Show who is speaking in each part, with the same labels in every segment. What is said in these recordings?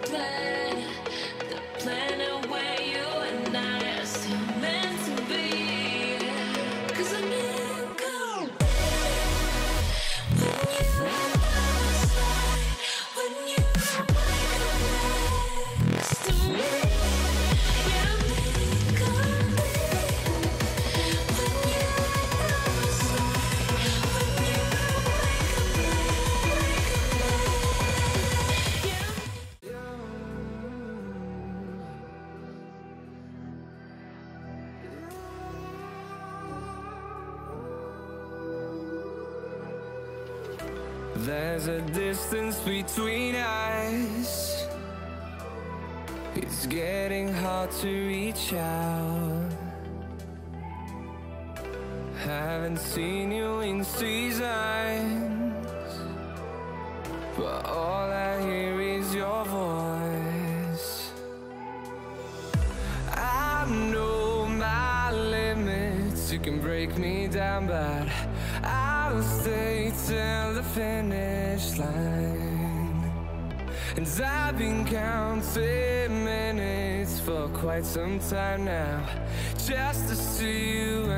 Speaker 1: There's a distance between us. It's getting hard to reach out. Haven't seen you in seasons, but all I hear is your voice. I know my limits, you can break me down, but I'll stay till the finish line. And I've been counting minutes for quite some time now, just to see you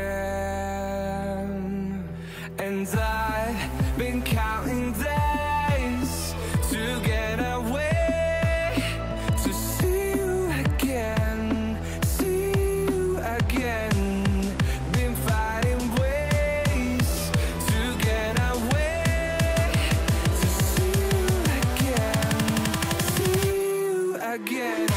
Speaker 1: again. And I've been counting days to get away, to see you again, see you again. Been fighting ways to get away, to see you again, see you again.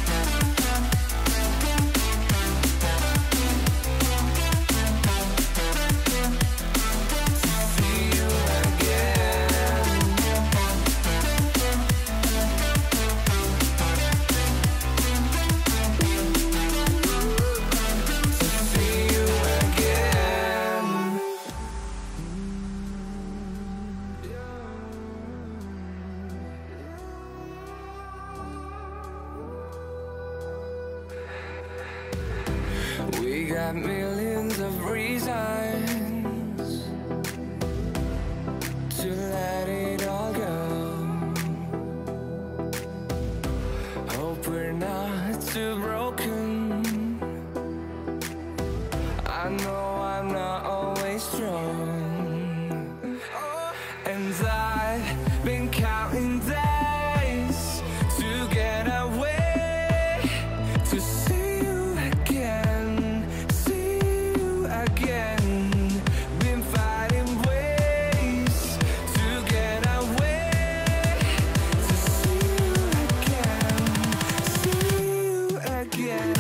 Speaker 1: We got millions of reasons to let it all go. Hope we're not too broken. I know I'm not always strong, and I've been counting days to get away, to see you again, see you again. Been fighting ways to get away, to see you again, see you again.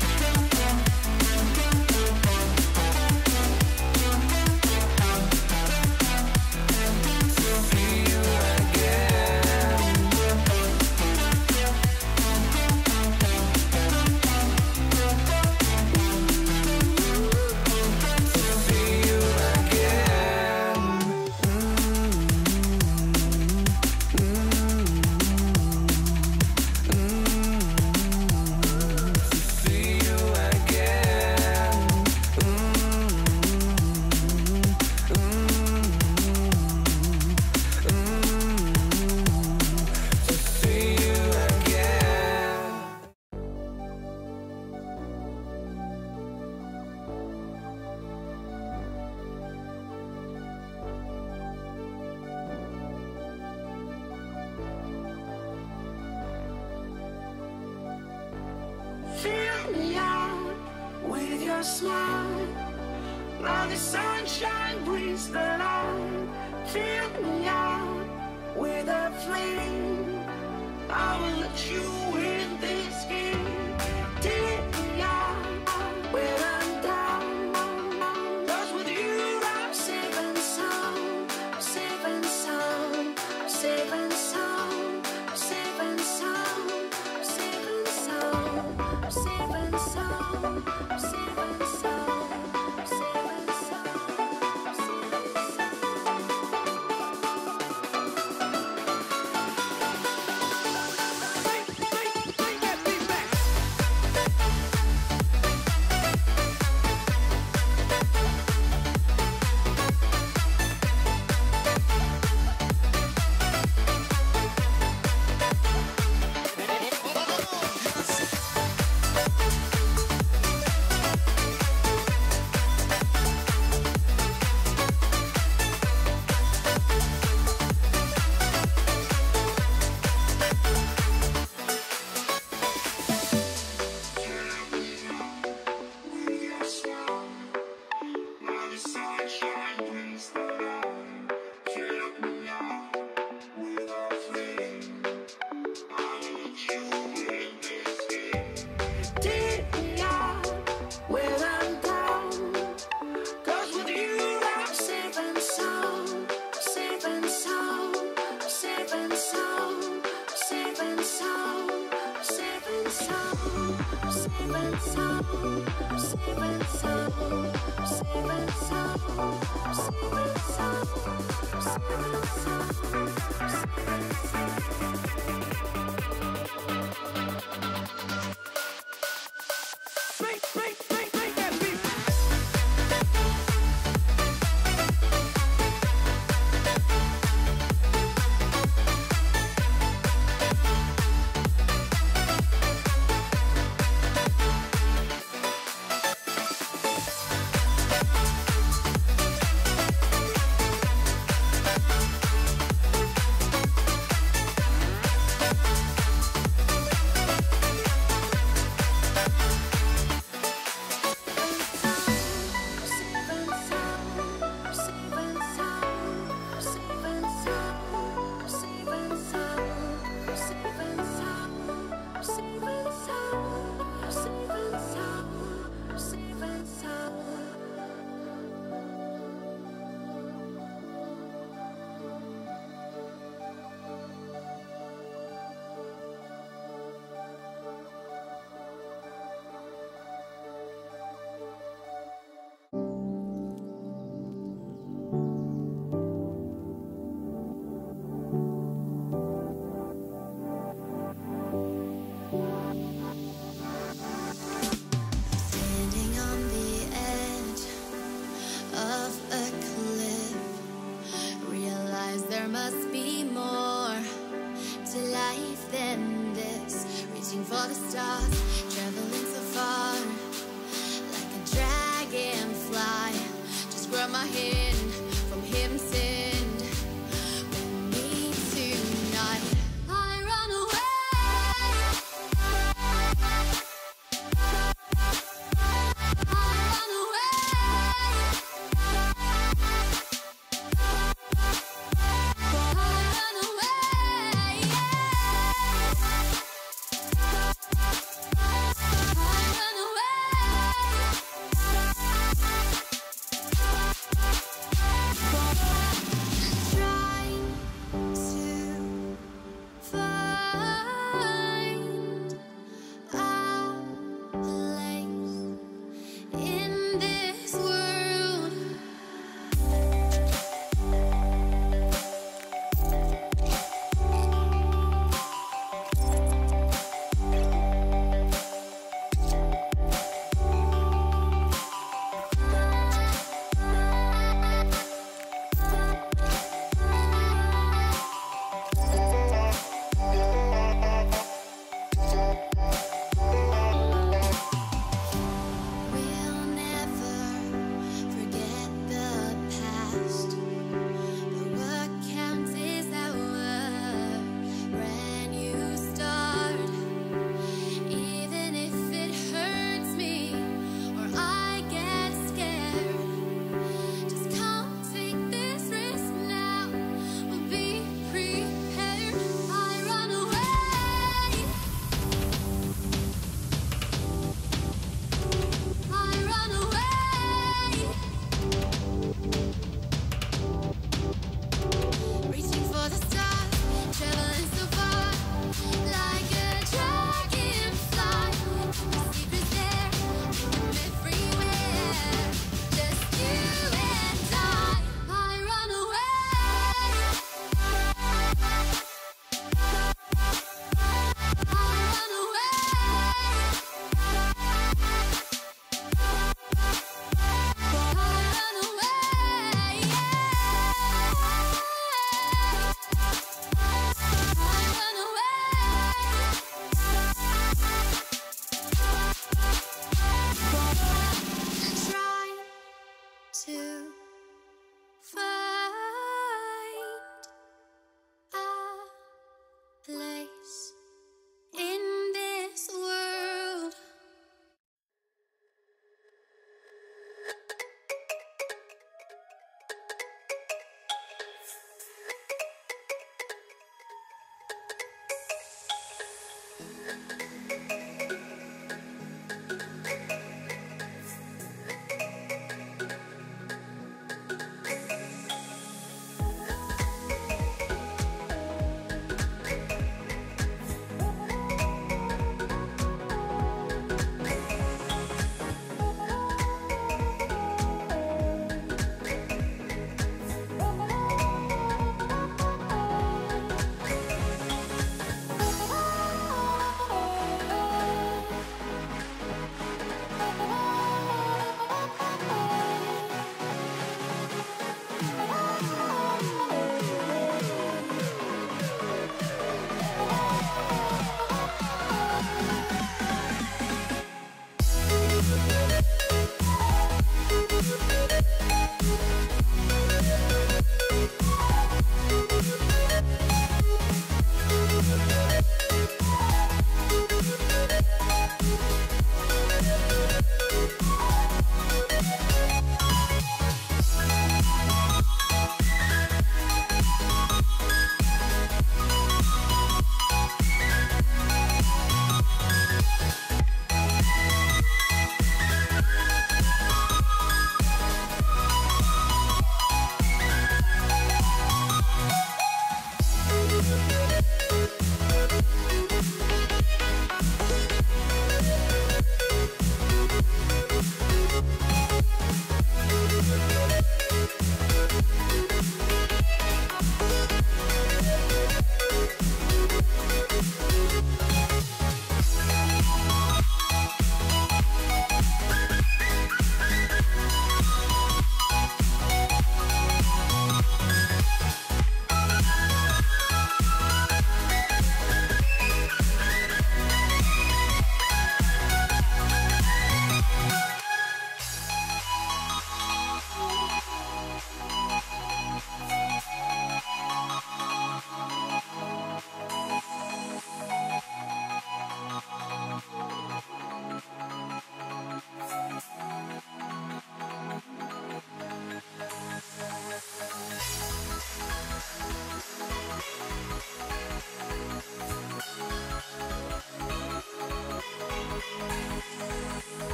Speaker 2: Fill me out with your smile. Now the sunshine brings the light. Fill me out with a flame. I will let you in this game. Take me out when I'm down. 'Cause with you I'm safe and sound. I'm safe and sound. I'm safe and sound. I'm safe and sound. I'm safe and sound. I'm safe and sound. I'm safe and sound. I'm safe and sound. I'm safe and sound.